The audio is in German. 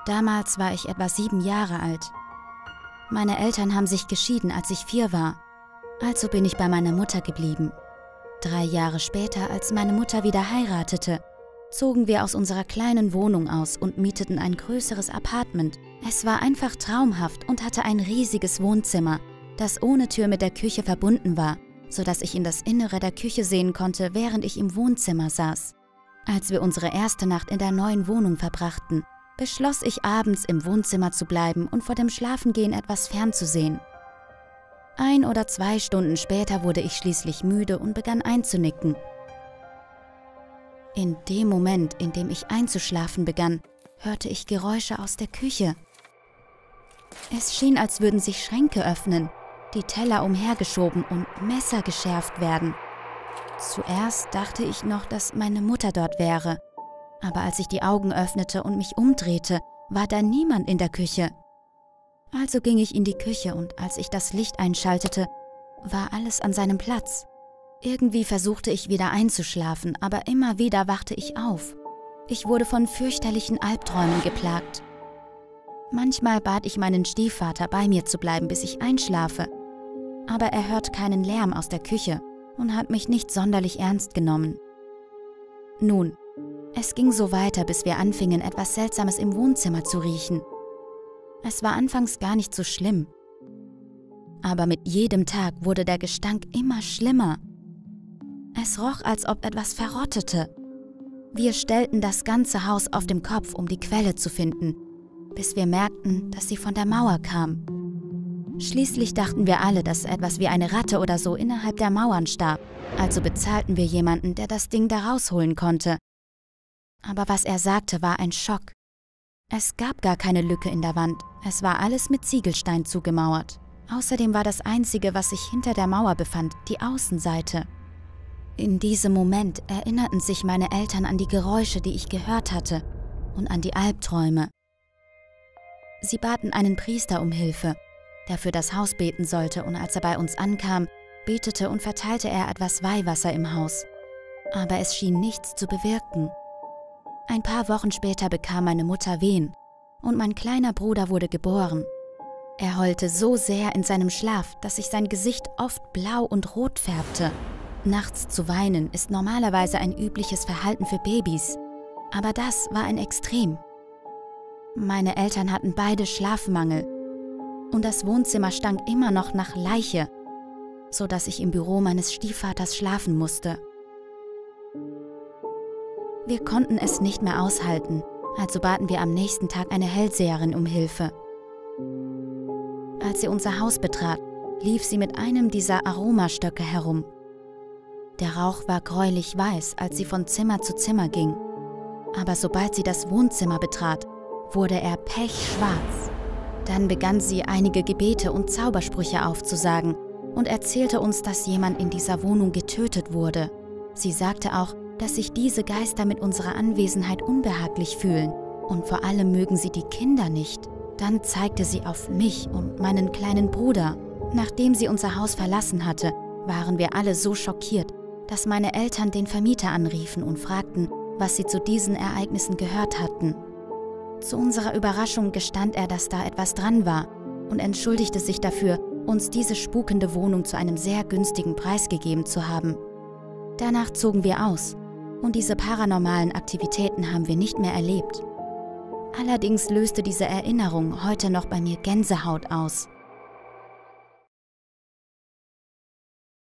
Damals war ich etwa 7 Jahre alt. Meine Eltern haben sich geschieden, als ich 4 war. Also bin ich bei meiner Mutter geblieben. 3 Jahre später, als meine Mutter wieder heiratete, zogen wir aus unserer kleinen Wohnung aus und mieteten ein größeres Appartement. Es war einfach traumhaft und hatte ein riesiges Wohnzimmer, das ohne Tür mit der Küche verbunden war, sodass ich in das Innere der Küche sehen konnte, während ich im Wohnzimmer saß. Als wir unsere erste Nacht in der neuen Wohnung verbrachten, beschloss ich, abends im Wohnzimmer zu bleiben und vor dem Schlafengehen etwas fernzusehen. 1 oder 2 Stunden später wurde ich schließlich müde und begann einzunicken. In dem Moment, in dem ich einzuschlafen begann, hörte ich Geräusche aus der Küche. Es schien, als würden sich Schränke öffnen, die Teller umhergeschoben und Messer geschärft werden. Zuerst dachte ich noch, dass meine Mutter dort wäre, aber als ich die Augen öffnete und mich umdrehte, war da niemand in der Küche. Also ging ich in die Küche und als ich das Licht einschaltete, war alles an seinem Platz. Irgendwie versuchte ich wieder einzuschlafen, aber immer wieder wachte ich auf. Ich wurde von fürchterlichen Albträumen geplagt. Manchmal bat ich meinen Stiefvater, bei mir zu bleiben, bis ich einschlafe. Aber er hört keinen Lärm aus der Küche und hat mich nicht sonderlich ernst genommen. Nun, es ging so weiter, bis wir anfingen, etwas Seltsames im Wohnzimmer zu riechen. Es war anfangs gar nicht so schlimm. Aber mit jedem Tag wurde der Gestank immer schlimmer. Es roch, als ob etwas verrottete. Wir stellten das ganze Haus auf dem Kopf, um die Quelle zu finden, bis wir merkten, dass sie von der Mauer kam. Schließlich dachten wir alle, dass etwas wie eine Ratte oder so innerhalb der Mauern starb. Also bezahlten wir jemanden, der das Ding da rausholen konnte. Aber was er sagte, war ein Schock. Es gab gar keine Lücke in der Wand. Es war alles mit Ziegelstein zugemauert. Außerdem war das Einzige, was sich hinter der Mauer befand, die Außenseite. In diesem Moment erinnerten sich meine Eltern an die Geräusche, die ich gehört hatte, und an die Albträume. Sie baten einen Priester um Hilfe, der für das Haus beten sollte, und als er bei uns ankam, betete und verteilte er etwas Weihwasser im Haus. Aber es schien nichts zu bewirken. Ein paar Wochen später bekam meine Mutter Wehen und mein kleiner Bruder wurde geboren. Er heulte so sehr in seinem Schlaf, dass sich sein Gesicht oft blau und rot färbte. Nachts zu weinen ist normalerweise ein übliches Verhalten für Babys, aber das war ein Extrem. Meine Eltern hatten beide Schlafmangel und das Wohnzimmer stank immer noch nach Leiche, sodass ich im Büro meines Stiefvaters schlafen musste. Wir konnten es nicht mehr aushalten, also baten wir am nächsten Tag eine Hellseherin um Hilfe. Als sie unser Haus betrat, lief sie mit einem dieser Aromastöcke herum. Der Rauch war gräulich weiß, als sie von Zimmer zu Zimmer ging. Aber sobald sie das Wohnzimmer betrat, wurde er pechschwarz. Dann begann sie, einige Gebete und Zaubersprüche aufzusagen und erzählte uns, dass jemand in dieser Wohnung getötet wurde. Sie sagte auch, dass sich diese Geister mit unserer Anwesenheit unbehaglich fühlen und vor allem mögen sie die Kinder nicht. Dann zeigte sie auf mich und meinen kleinen Bruder. Nachdem sie unser Haus verlassen hatte, waren wir alle so schockiert, dass meine Eltern den Vermieter anriefen und fragten, was sie zu diesen Ereignissen gehört hatten. Zu unserer Überraschung gestand er, dass da etwas dran war und entschuldigte sich dafür, uns diese spukende Wohnung zu einem sehr günstigen Preis gegeben zu haben. Danach zogen wir aus und diese paranormalen Aktivitäten haben wir nicht mehr erlebt. Allerdings löste diese Erinnerung heute noch bei mir Gänsehaut aus.